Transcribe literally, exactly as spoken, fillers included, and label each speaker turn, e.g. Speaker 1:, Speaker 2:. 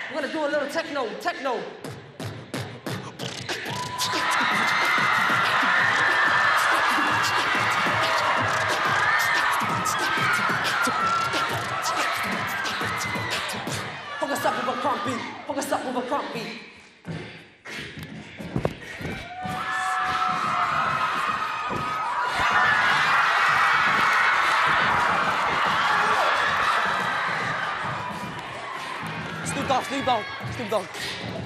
Speaker 1: We're gonna do a little techno, techno. Hook us up with a crump beat. Hook us up with a crump beat. Snoop Dogg, Snoop Dogg, Snoop Dogg.